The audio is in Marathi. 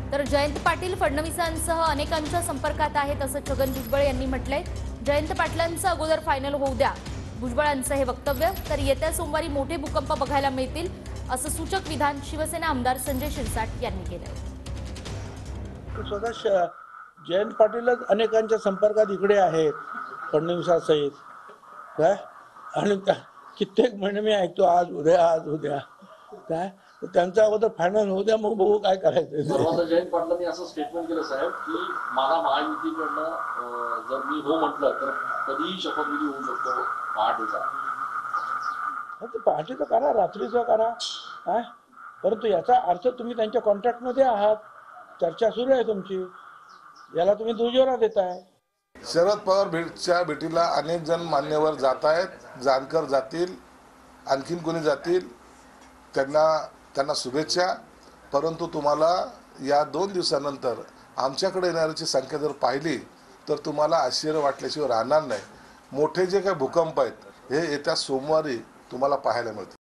तर जयंत पाटील फडणवीसांसह अनेकांच्या संपर्कात आहेत असं छगन भुजबळ यांनी म्हटलंय। जयंत पाटलांचं अगोदर फायनल होऊ द्या, भुजबळांचं हे वक्तव्य। तर येत्या सोमवारी मोठे भूकंप बघायला मिळतील असं सूचक विधान शिवसेना आमदार संजय शिरसाट यांनी केलंय। स्वतः जयंत पाटीलच अनेकांच्या संपर्कात इकडे आहेत फडणवीसासहित काय, आणि कित्येक महिने मी ऐकतो आज उद्या काय, त्यांचा अगोदर फायनल होऊ द्या, मग बघू काय करायचं। जयंत पाटलांनी असं स्टेटमेंट केलं साहेब की मला महायुतीकडनं जर मी हो म्हटलं तर कधीही शपथविधी होऊ शकतो पहाटेचा। पहाटेचं करा, रात्रीचं करा, काय, परंतु याचा अर्थ तुम्ही त्यांच्या कॉन्ट्रॅक्टमध्ये आहात, चर्चा सुरू आहे तुमची, याला तुम्ही दुजोरा देताय। शरद पवार भेटीला अनेक जण मान्यवर जात आहेत, जानकर जातील, आणखीन कोणी जातील, त्यांना शुभेच्छा। परंतु तुम्हाला या 2 दिवसानंतर आमच्याकडे येणाऱ्याची संख्या जर पाहिली तर तुम्हाला आश्चर्य वाटल्याशिवाय राहणार नाही। मोठे जे काही भूकंप आहेत हे येत्या सोमवारी तुम्हाला पाहायला मिळतील।